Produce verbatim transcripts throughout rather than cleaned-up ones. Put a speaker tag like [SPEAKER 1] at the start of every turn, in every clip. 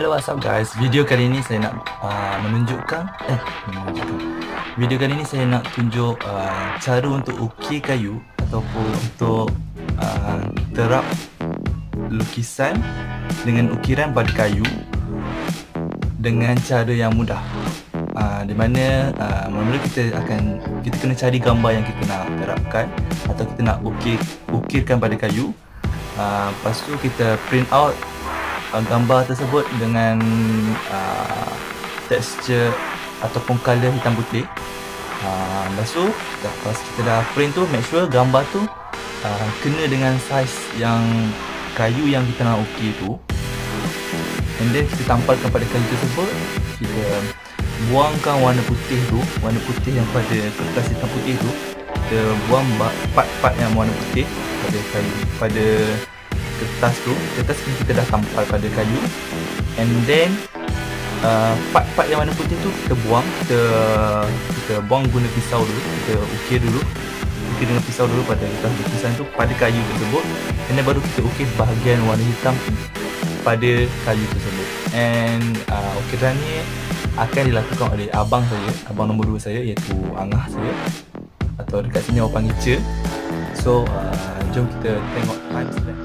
[SPEAKER 1] Hello, what's up guys? Video kali ini saya nak uh, menunjukkan eh menunjukkan. Video kali ini saya nak tunjuk uh, cara untuk ukir kayu ataupun untuk uh, terap lukisan dengan ukiran pada kayu dengan cara yang mudah. Uh, di mana uh, mula-mula kita akan kita kena cari gambar yang kita nak terapkan atau kita nak ukir ukirkan pada kayu. Uh, lepas tu kita print out Uh, gambar tersebut dengan uh, tekstur ataupun color hitam putih. uh, Lepas tu lepas kita dah print tu, make sure gambar tu uh, kena dengan size yang kayu yang kita nak ukir tu. And then kita tampalkan pada kayu tersebut. Kita buangkan warna putih tu, warna putih yang pada kertas hitam putih tu. Kita buang part-part yang warna putih pada kayu, pada kertas tu. Kertas ni kita dah tampal pada kayu. And then uh, part-part yang warna putih tu kita buang. Kita kita buang guna pisau dulu. Kita ukir dulu. Ukir dengan pisau dulu pada kertas lukisan tu, pada kayu tersebut. And then baru kita ukir bahagian warna hitam pada kayu tersebut. And uh, ukiran ni akan dilakukan oleh abang saya, abang nombor dua saya, iaitu Angah saya, atau dekat sini orang panggil Che. So uh, jom kita tengok time lapse.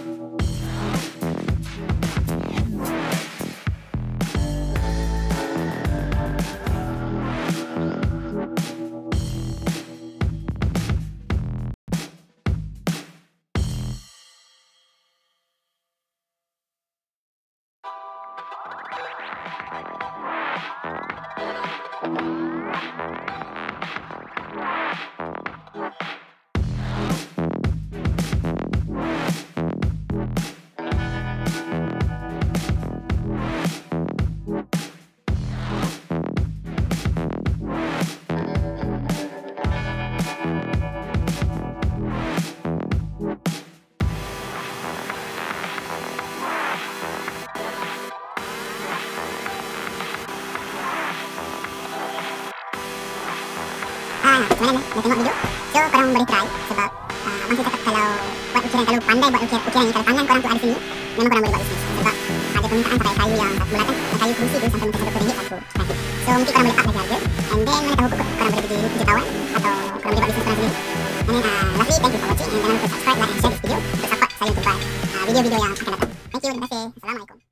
[SPEAKER 2] Ah, macam mana dah tengok video? So korang boleh try sebab uh, abang saya cakap kalau buat ukiran, kalau pandai buat ukiran, ukiran ni, kalau tangan korang tu ada sini, memang korang boleh buat bisnes. Sebab ada permintaan pakai kayu yang satu bulan kan, kayu kerusi tu sampai macam satu ringgit satu plastik. So mungkin korang boleh up lagi harga. And then mana tahu korang boleh pergi kerja kawan atau korang boleh buat bisnes korang sendiri. And then uh, lastly, thank you for watching, and jangan lupa subscribe, like and share this video untuk support saya untuk buat uh, video-video yang akan datang. Thank you, terima kasih. Assalamualaikum.